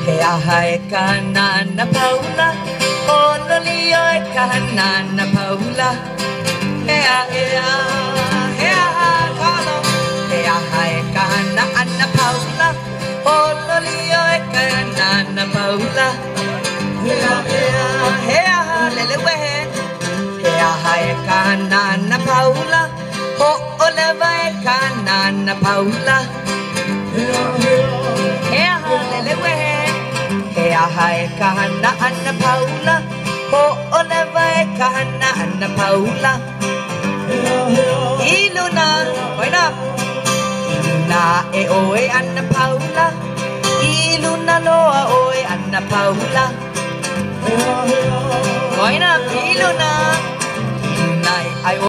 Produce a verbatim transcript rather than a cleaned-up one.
Kaya hai ka na na Paula, Ololi oi ka na na Paula. Hea hea hea kalo, Kaya hai ka na na Paula, Ololi oi ka na na Paula. Hea hea hea lele wehe, Kaya hai ka na na Paula, Ho oleva ka na na Paula. Hea lele wehe, Kaya hai ka na na Paula, Ho oleva ka na na Paula. Iluna, oina, Iluna e oe Anna Paula, Iluna loa oe Anna Paula. Oina, Iluna, Iluna ai